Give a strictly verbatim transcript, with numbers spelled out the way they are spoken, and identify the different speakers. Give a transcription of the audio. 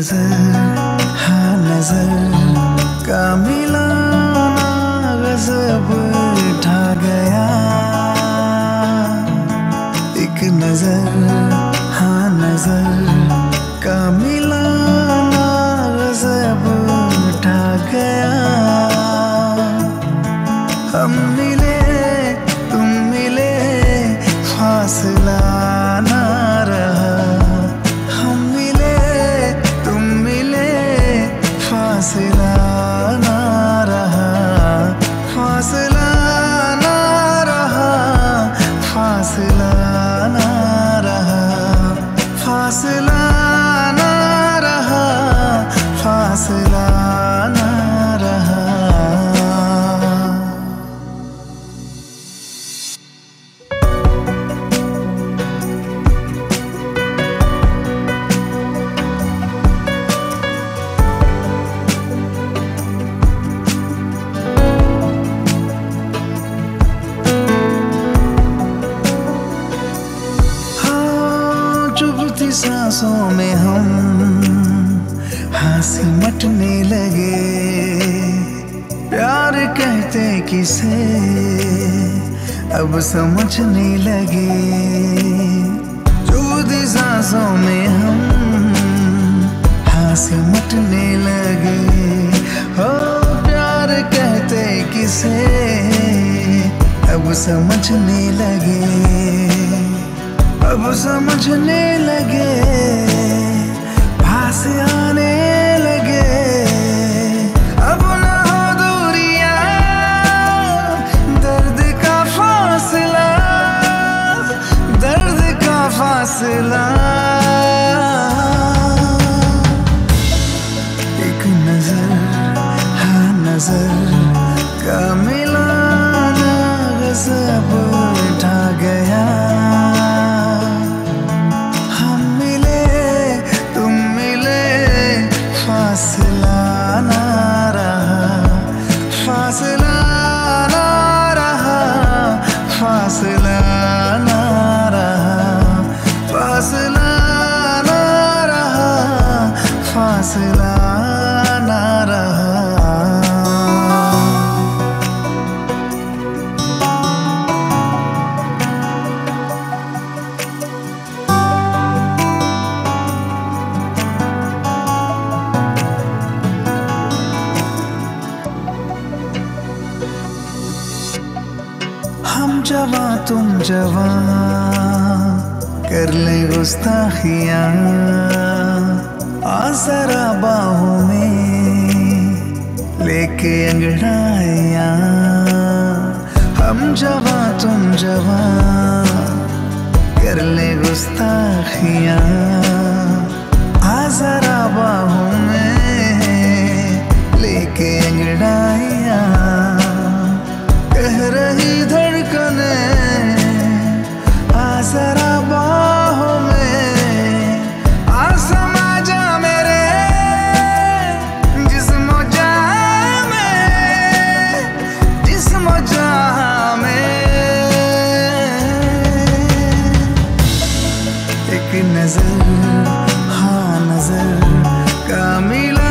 Speaker 1: नजर, हाँ नजर का मिलाना गजब ढा गया। एक नजर, हाँ नजर का मिलाना गजब ढा गया। हम मिले तुम मिले फासला ना रहा। हम मिले तुम मिले फासला ना रहा। फासला ना रहा, फासला ना रहा, फासला ना रहा, फासला ना रहा। चुभती सांसों में हम हाँ सिमटने लगे। प्यार कहते किसे अब समझने लगे। चुभती सांसों में हम हाँ सिमटने लगे। हो प्यार कहते किसे अब समझने लगे। अब समझने लगे, पास आने लगे। अब ना हो दूरियां, दर्द का फासला, दर्द का फासला। एक नजर, हाँ नजर का मिलाना गजब ढा गया। फासला ना रहा, फासला ना रहा, फासला ना रहा, फासला ना रहा, फासला ना रहा। हम जवां तुम जवां कर ले गुस्ताखियां। आ जरा बाहों में लेके अंगड़ाइयां। हम जवां तुम जवां कर ले गुस्ताखियां। आ जरा बाहों में लेके अंगड़ाइयां। कह रही धड़कने आ जरा बाहों में। आ समा जा मेरे जिस्म जान में, जिस्म जान में। एक नजर, हाँ नजर का मिला